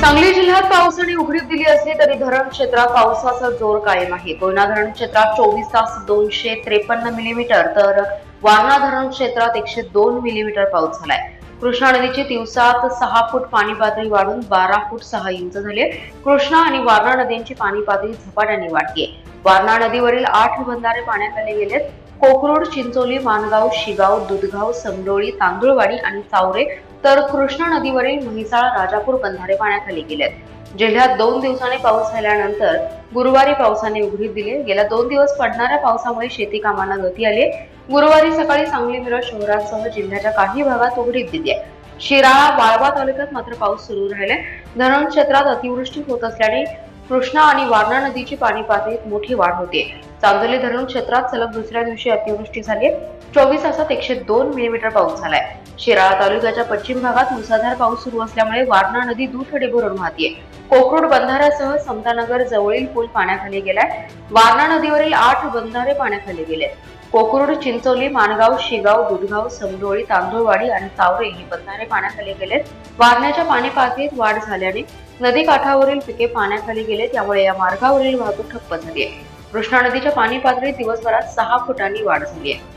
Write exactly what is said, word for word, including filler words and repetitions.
सांगली जिल्ह्यात पावसाने उघडीप दिली असली तरी धरण क्षेत्रात पावसाचा जोर कायम आहे। कोयना धरण क्षेत्रात चोवीस तास दोनशे त्रेपन्न मिलीमीटर तर वारणा धरण क्षेत्रात एकशे दोन मिलीमीटर पाऊस झालाय। कृष्णा नदीची दिवसात सहा फूट पाणी पातळी वाढून बारा फूट सहा इंच झाली। कृष्णा आणि वारणा नद्यांची पाणी पातळी झपाट्याने वाढतीये। वारणा नदीवरील आठ बंधारे पाण्याखाली गेलेत। कोकरूड, चिंचोली, मानगाव, शिगाव, दुधगाव, समडोळी, तांदुळवाडी आणि चावरे तर कृष्णा नदीवरील म्हैसाळ, राजापूर बंधारे पाण्याखाली गेलेत। जिल्ह्यात दोन दिवसांनी पाऊस झाल्यानंतर गुरुवारी पावसाने उघडीप दिली। गेल्या दोन दिवस पडणाऱ्या पावसामुळे शेती कामांना गती आली। गुरुवारी सकाळी सांगली, मिरज शहरासह जिल्ह्याच्या काही भागात उघडीप दिली आहे। शिराळा, वाळवा तालुक्यात मात्र पाऊस सुरू राहिलाय। धरण क्षेत्रात अतिवृष्टी होत असल्याने कृष्णा आणि वारणा नदीची पाणी पातळीत मोठी वाढ होते। चांदोली धरण क्षेत्रात सलग दुसऱ्या दिवशी अतिवृष्टी झाली। चोवीस तासात एकशे दोन मिलीमीटर पाऊस झालाय। शिराळा तालुक्याच्या पश्चिम भागात मुसळधार पाऊस सुरू असल्यामुळे वारणा नदी दुथडी भरून वाहतीये। कोकरूड बंधाऱ्यासह समतानगर जवळील पूल पाण्याखाली गेलाय। वारणा नदीवरील आठ बंधारे पाण्याखाली गेले। कोकरूड, चिंचोली, मानगाव, शिगाव, दुधगाव, समडोळी, तांदुळवाडी आणि चावरे ही बंधारे पाण्याखाली गेलेत। वारण्याच्या पाणी पातळीत वाढ झाल्याने नदी काठावरील पिके पाण्याखाली गेले, त्यामुळे या मार्गावरील वाहतूक ठप्प झाली आहे। कृष्णा नदीच्या पाणी पातळीत दिवसभरात सहा फुटांनी वाढ झाली आहे।